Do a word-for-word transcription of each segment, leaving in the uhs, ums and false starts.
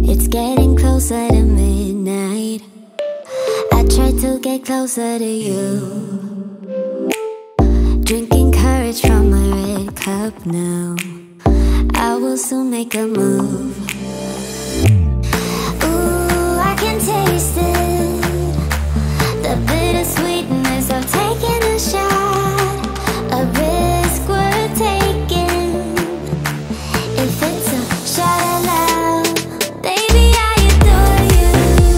It's getting closer to midnight. I try to get closer to you, drinking courage from my red cup now. I will soon make a move. Ooh, I can taste it, the bittersweetness of taking a shot, a risk worth taking. If it's a shot at love, baby, I adore you.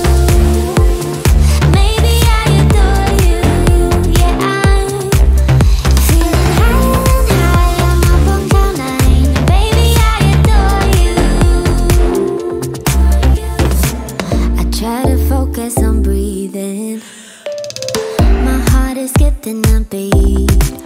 Maybe I adore you. Yeah, I'm feeling higher and higher. I'm up on cloud nine. Baby, I adore you. I try to focus on breathing. My heart is skipping a beat.